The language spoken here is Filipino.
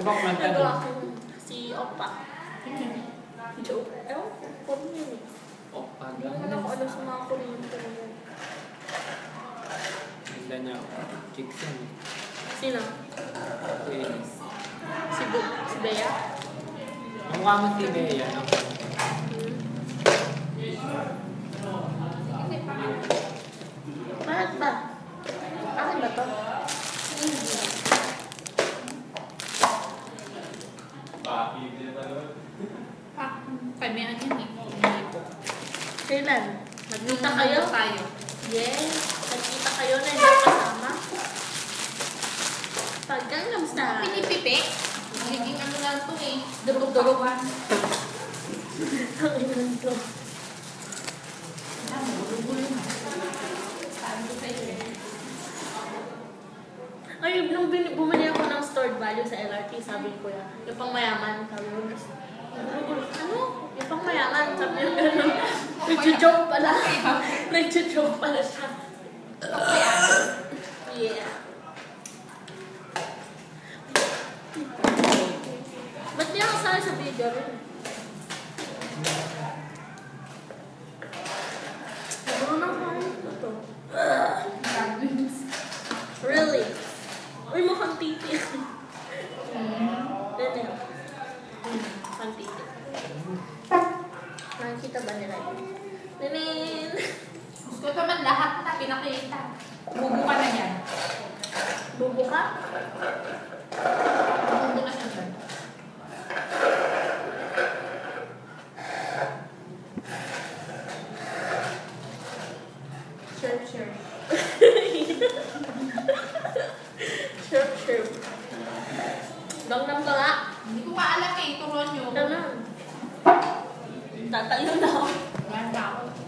bang maganda? Nagawa ko si Opa. Joke. Ewan ko, Korean yun eh. Opa, Hindi naman ako alam sa mga Korean ko naman. Ganda niya. Chicks yan eh. Sino? Si Bea? Ang mukha mo si Bea, no? Bakit ba? Akin ba to? Hindi. Kami ano yun eh. Kailan? Nagkita kayo? Tayo. Yes. Nagkita kayo na hindi kasama. Pagkang kamusta? Pinipipi. Magiging ano lang ito eh. Durog-durogan. Ang ilan to. Ay, nung bumili ako ng stored value sa LRT, sabi ko yan, yung pang mayaman, sabi ko, ano? Yung pang mayaman, sabi niya gano'n. Nag-joke pala. Nag-joke pala siya. Yeah. Ba't niya ako sa video rin? Marunong ako ito. Really? Uy, mukhang titi. Dito. Mukhang titi. Nakikita ba nila yun? Ninin! Gusto naman lahat na pinakita. Bubo ka na yan. Bubo ka? Bubo na siya dyan. Sure. Sure. Gangnam ka nga. Hindi ko pa alam eh. Turuan nyo. Ganun. Tatayo na ako. Ganda ako.